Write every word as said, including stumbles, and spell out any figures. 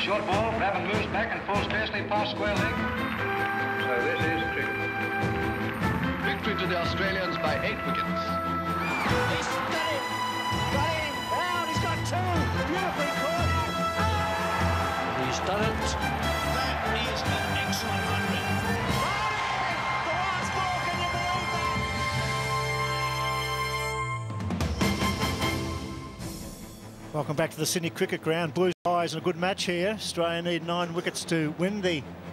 short ball, Brabham moves back and falls scarcely past square leg. So this is cricket. Victory to the Australians by eight wickets. He's got him! Got him! Round, he's got two! Beautifully caught! He's done it. That is an excellent hundred. The last ball, can you believe that? Welcome back to the Sydney Cricket Ground. Blues eyes and a good match here. Australia need nine wickets to win the